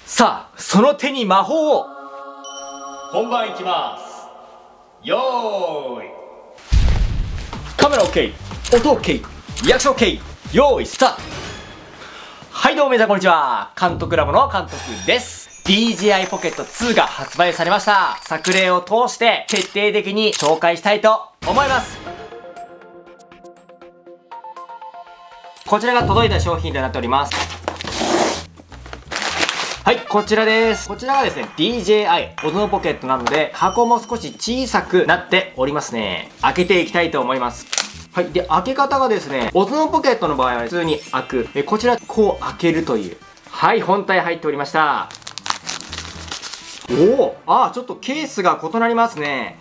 さあ、その手に魔法を。本番いきます。よーい。カメラ OK、音 OK、リアクション OK、よーいスタート。はいどうも皆さんこんにちは。監督ラボの監督です。DJI Pocket 2が発売されました。作例を通して徹底的に紹介したいと思います。こちらが届いた商品となっております。はい、こちらです。こちらがですね、DJI オズモポケットなので、箱も少し小さくなっておりますね。開けていきたいと思います。はい。で、開け方がですね、オズモポケットの場合は普通に開く。こちら、こう開けるという。はい、本体入っておりました。おお、ちょっとケースが異なりますね。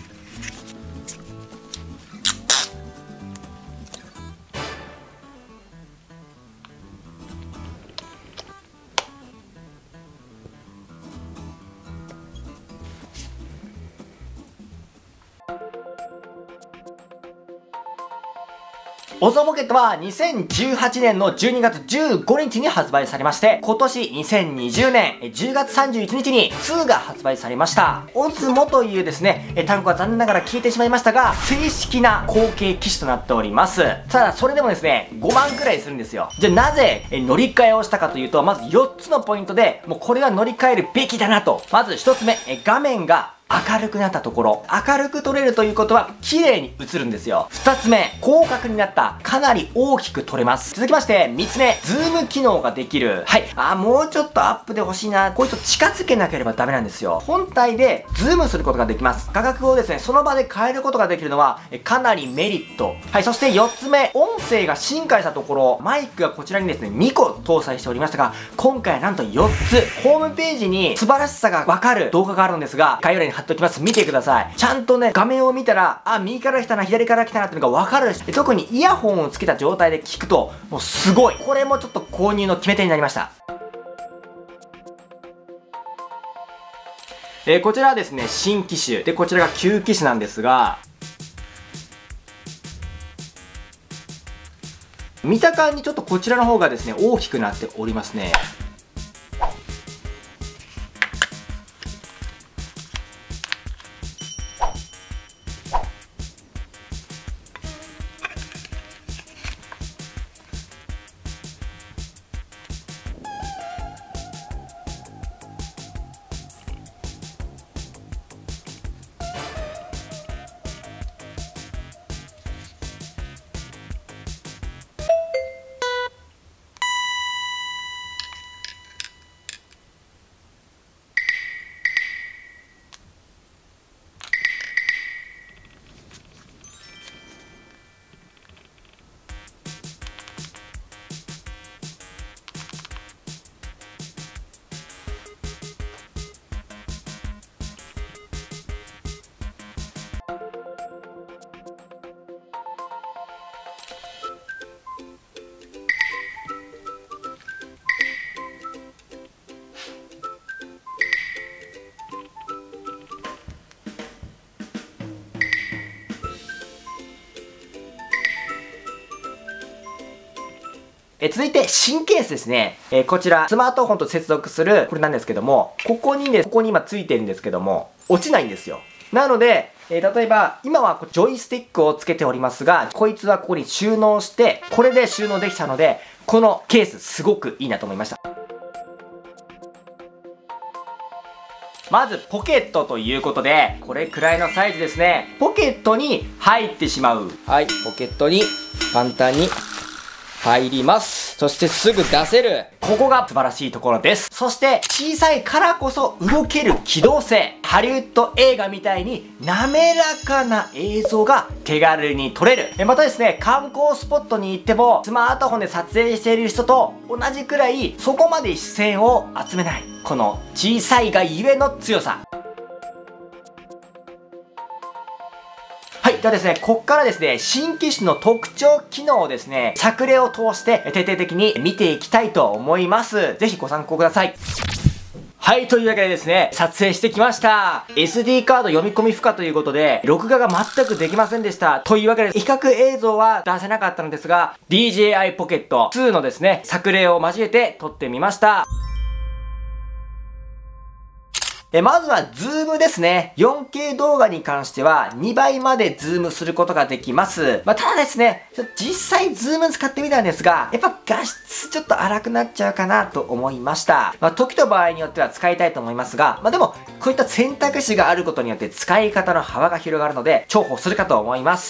オズモポケットは2018年の12月15日に発売されまして、今年2020年10月31日に2が発売されました。オズモというですね、単語は残念ながら消えてしまいましたが、正式な後継機種となっております。ただ、それでもですね、5万くらいするんですよ。じゃあなぜ乗り換えをしたかというと、まず4つのポイントで、もうこれは乗り換えるべきだなと。まず1つ目、画面が明るくなったところ。明るく撮れるということは綺麗に映るんですよ。二つ目、広角になった。かなり大きく撮れます。続きまして、三つ目、ズーム機能ができる。はい。もうちょっとアップで欲しいな。こういうと近づけなければダメなんですよ。本体でズームすることができます。画角をですね、その場で変えることができるのは、かなりメリット。はい。そして四つ目、音声が進化したところ、マイクがこちらにですね、2個搭載しておりましたが、今回はなんと4つ。ホームページに素晴らしさがわかる動画があるんですが、概要欄に貼っておきます。見てください。ちゃんとね、画面を見たら、右から来たな、左から来たなっていうのがわかるし、特にイヤホンをつけた状態で聞くと、もうすごい。これもちょっと購入の決め手になりました。こちらはですね、新機種。で、こちらが旧機種なんですが、見た感じちょっとこちらの方がですね、大きくなっておりますね。続いて、新ケースですね。こちら、スマートフォンと接続する、これなんですけども、ここに今ついてるんですけども、落ちないんですよ。なので、例えば、今はジョイスティックをつけておりますが、こいつはここに収納して、これで収納できたので、このケースすごくいいなと思いました。まず、ポケットということで、これくらいのサイズですね。ポケットに入ってしまう。はい、ポケットに簡単に入ります。そしてすぐ出せる。ここが素晴らしいところです。そして小さいからこそ動ける機動性。ハリウッド映画みたいに滑らかな映像が手軽に撮れる。またですね、観光スポットに行ってもスマートフォンで撮影している人と同じくらいそこまで視線を集めない。この小さいがゆえの強さ。はい。ではですね、こっからですね、新機種の特徴機能をですね、作例を通して徹底的に見ていきたいと思います。ぜひご参考ください。はい、というわけでですね、撮影してきました。SD カード読み込み不可ということで、録画が全くできませんでした。というわけで、比較映像は出せなかったのですが、DJI Pocket 2のですね、作例を交えて撮ってみました。はい、 まずはズームですね。4K 動画に関しては2倍までズームすることができます。ただですね、実際ズーム使ってみたんですが、やっぱ画質ちょっと荒くなっちゃうかなと思いました。時と場合によっては使いたいと思いますが、でも、こういった選択肢があることによって使い方の幅が広がるので、重宝するかと思います。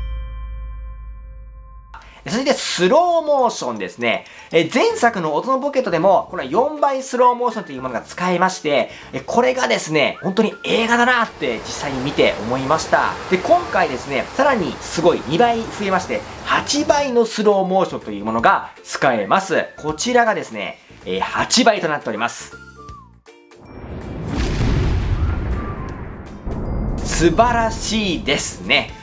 続いてスローモーションですね。前作のオズモポケットでも、この4倍スローモーションというものが使えまして、これがですね、本当に映画だなって実際に見て思いました。で、今回ですね、さらにすごい2倍増えまして、8倍のスローモーションというものが使えます。こちらがですね、8倍となっております。素晴らしいですね。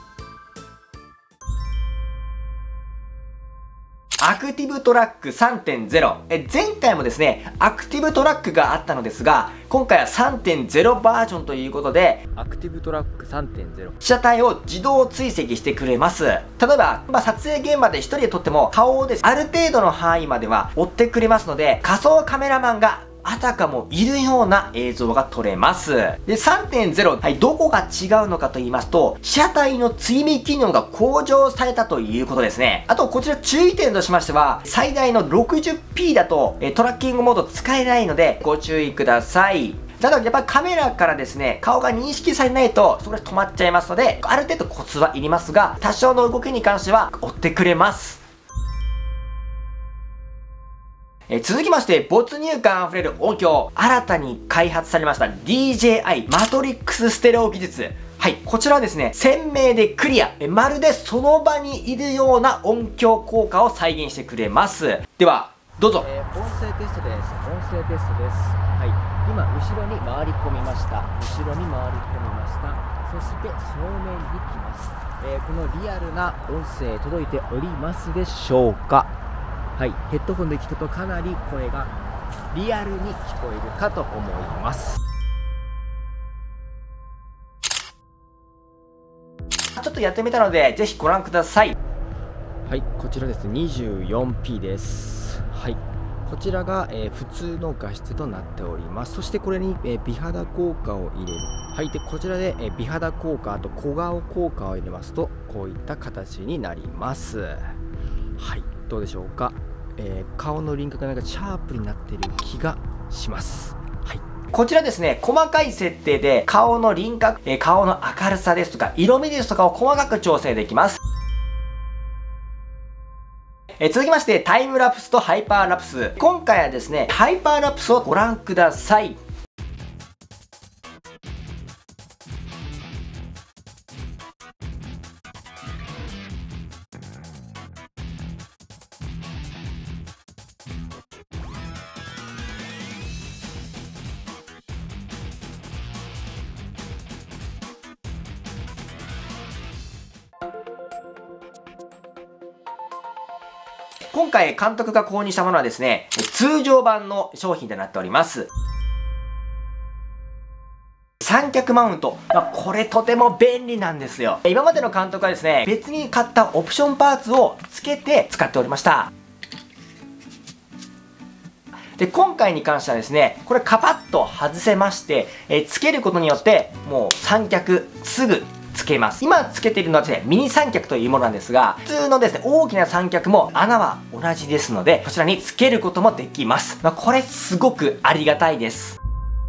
アクティブトラック 3.0。前回もですね、アクティブトラックがあったのですが、今回は 3.0 バージョンということで、 アクティブトラック 3.0。 被写体を自動追跡してくれます。例えば、撮影現場で一人で撮っても顔をですね、ある程度の範囲までは追ってくれますので、仮想カメラマンがあたかもいるような映像が撮れます。で、3.0、はい、どこが違うのかと言いますと、被写体の追尾機能が向上されたということですね。あと、こちら注意点としましては、最大の 60p だと、トラッキングモード使えないので、ご注意ください。ただやっぱりカメラからですね、顔が認識されないと、そこで止まっちゃいますので、ある程度コツはいりますが、多少の動きに関しては追ってくれます。続きまして、没入感あふれる音響。新たに開発されました DJI マトリックスステレオ技術。はい、こちらはですね、鮮明でクリア。まるでその場にいるような音響効果を再現してくれます。では、どうぞ。 音声テストです。音声テストです。はい、今、後ろに回り込みました。後ろに回り込みました。そして正面に来ます。このリアルな音声届いておりますでしょうか。はい、ヘッドホンで聞くとかなり声がリアルに聞こえるかと思います。 ちょっとやってみたので、ぜひご覧ください。 はい、こちらです。24p です。はい、こちらが、普通の画質となっております。そしてこれに、美肌効果を入れる。はい、でこちらで、美肌効果と小顔効果を入れますと、こういった形になります。はい、どうでしょうか。顔の輪郭がなんかシャープになっている気がします。はい、 こちらですね、細かい設定で顔の輪郭、顔の明るさですとか色味ですとかを細かく調整できます。続きましてタイムラプスとハイパーラプス。今回はですね、ハイパーラプスをご覧ください。今回監督が購入したものはですね、通常版の商品となっております。三脚マウント。これとても便利なんですよ。今までの監督はですね、別に買ったオプションパーツを付けて使っておりました。で、今回に関してはですね、これカパッと外せまして、付けることによって、もう三脚すぐ付けます。今付けているのはですね、ミニ三脚というものなんですが、普通のですね、大きな三脚も穴は同じですので、こちらに付けることもできます。これすごくありがたいです。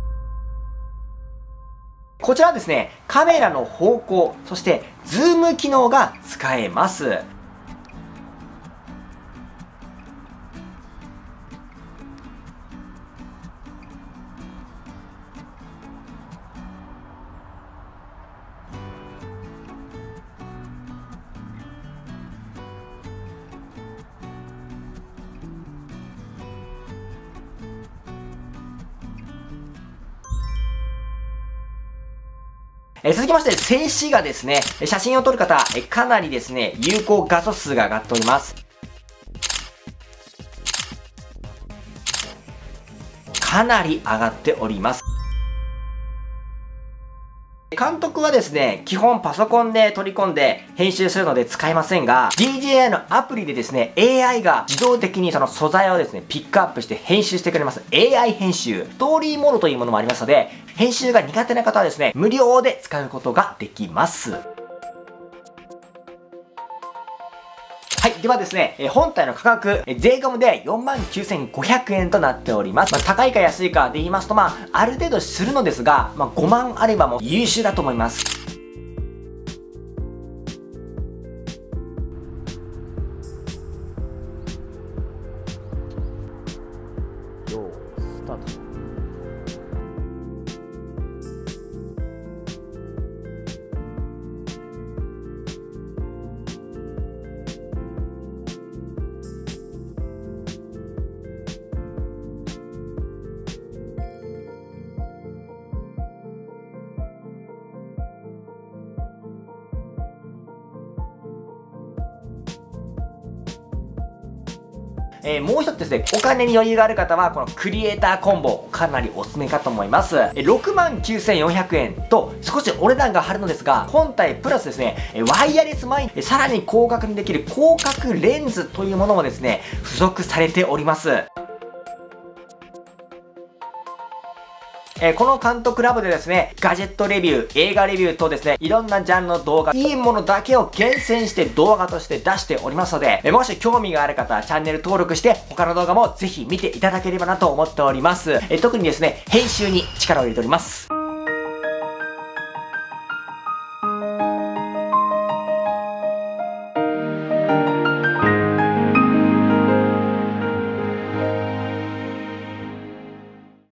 こちらはですね、カメラの方向、そしてズーム機能が使えます。続きまして、静止画ですね。写真を撮る方、かなりですね、有効画素数が上がっております。かなり上がっております。 監督はですね、基本パソコンで取り込んで編集するので使えませんが、DJI のアプリでですね、AI が自動的にその素材をですね、ピックアップして編集してくれます。AI 編集。ストーリーモードというものもありますので、編集が苦手な方はですね、無料で使うことができます。はい。ではですね、本体の価格、税込みで 49,500 円となっております。高いか安いかで言いますと、ある程度するのですが、5万あればもう優秀だと思います。 よー、スタート。 もう一つですね、お金に余裕がある方は、このクリエイターコンボ、かなりおすすめかと思います。69,400 円と、少しお値段が張るのですが、本体プラスですね、ワイヤレスマイク、さらに高額にできる広角レンズというものもですね、付属されております。この監督ラボでですね、ガジェットレビュー、映画レビューとですね、いろんなジャンルの動画、いいものだけを厳選して動画として出しておりますので、もし興味がある方はチャンネル登録して、他の動画もぜひ見ていただければなと思っております。特にですね、編集に力を入れております。